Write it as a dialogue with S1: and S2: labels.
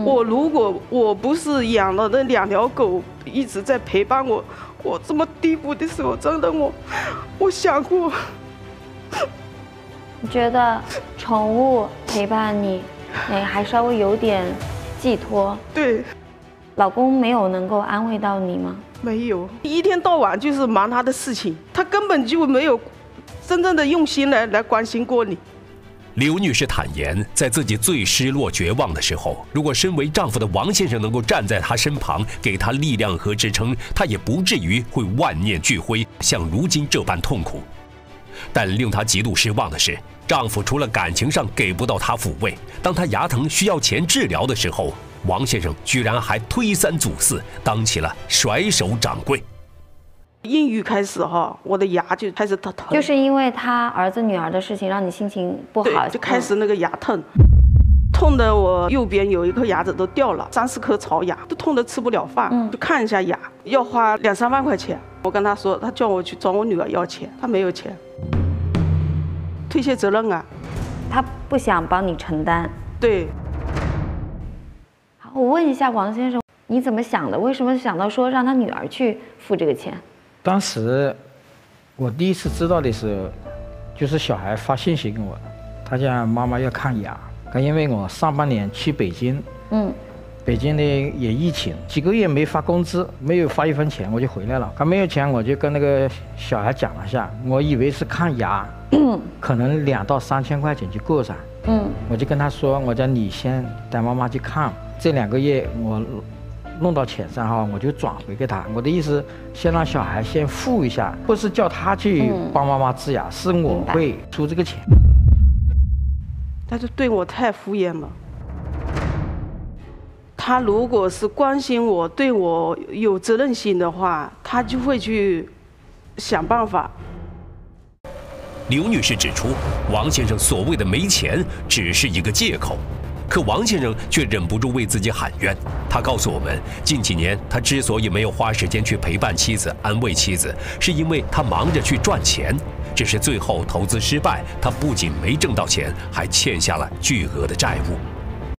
S1: 如果我不是养了那2条狗一直在陪伴我，我这么低谷的时候，真的我想过。
S2: 你觉得宠物陪伴你，还稍微有点寄托？
S1: 对。
S2: 老公没有能够安慰到你吗？
S1: 没有，一天到晚就是忙他的事情，他根本就没有真正的用心来关心过你。
S3: 刘女士坦言，在自己最失落、绝望的时候，如果身为丈夫的王先生能够站在她身旁，给她力量和支撑，她也不至于会万念俱灰，像如今这般痛苦。但令她极度失望的是，丈夫除了感情上给不到她抚慰，当她牙疼需要钱治疗的时候，王先生居然还推三阻四，当起了甩手掌柜。
S1: 孕育开始我的牙就开始疼，
S2: 就是因为他儿子女儿的事情让你心情不好，
S1: 对，就开始那个牙痛，痛的我右边有一颗牙齿都掉了，3、4颗槽牙，都痛得吃不了饭。就看一下牙要花2、3万块钱，我跟他说，他叫我去找我女儿要钱，他没有钱，推卸责任啊，
S2: 他不想帮你承担。
S1: 对。
S2: 我问一下王先生，你怎么想的？为什么想到说让他女儿去付这个钱？
S4: 当时我第一次知道的时候，就是小孩发信息给我，他讲妈妈要看牙，因为我上半年去北京，北京的也疫情，几个月没发工资，没有发1分钱，我就回来了。没有钱，我就跟那个小孩讲了下，我以为是看牙，可能2到3千块钱就够上。我就跟他说，我讲你先带妈妈去看，这2个月我弄到钱上我就转回给他。我的意思，先让小孩先付一下，不是叫他去帮妈妈治牙，是我会出这个钱。
S1: 他就对我太敷衍了。他如果是关心我、对我有责任心的话，他就会去想办法。
S3: 刘女士指出，王先生所谓的没钱只是一个借口，可王先生却忍不住为自己喊冤。他告诉我们，近几年他之所以没有花时间去陪伴妻子、安慰妻子，是因为他忙着去赚钱。只是最后投资失败，他不仅没挣到钱，还欠下了巨额的债务。